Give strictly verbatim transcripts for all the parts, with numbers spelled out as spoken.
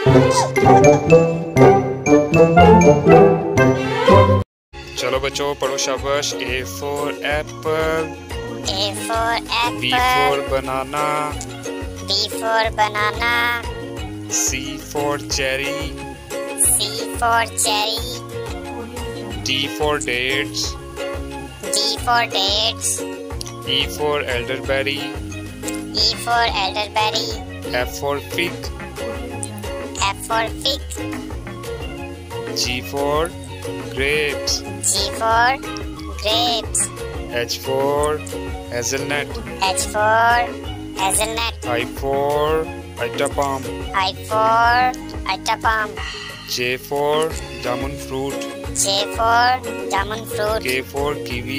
चलो बच्चों पढ़ो शाबाश। A for apple, A for apple, B for banana, B for banana, C for cherry, C for cherry, D for dates, D for dates, E for elderberry, E for elderberry, F for fig, F for fig, G for grapes, G for grapes, H for hazelnut, H for hazelnut, I for Itapam, I for Itapam, J for jamun fruit, J for jamun fruit, K for kiwi,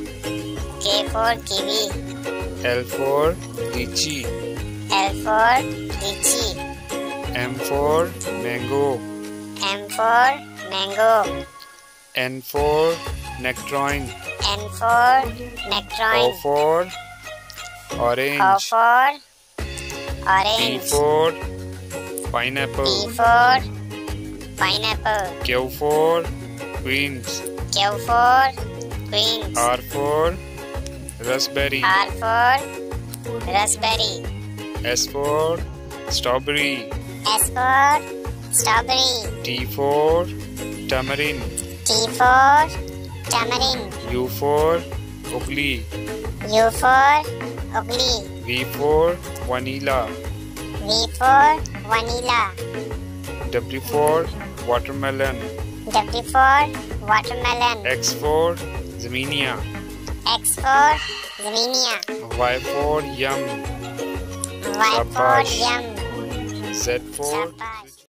K for kiwi, L for lychee, L for lychee, M for mango, M for mango, N for nectarine, N for O nectarine, for O orange, for P orange, for P pineapple, for pineapple, Q for queens, Q for queens, R for raspberry, R for raspberry, S for strawberry, S for strawberry, T for tamarind, T for tamarind, U for ugly, U for ugly, V for vanilla, V for vanilla, W for watermelon, W for watermelon, X for zaminia, X for zinnia, Y for yum, Y for Shabash. yum, Z for Shabash.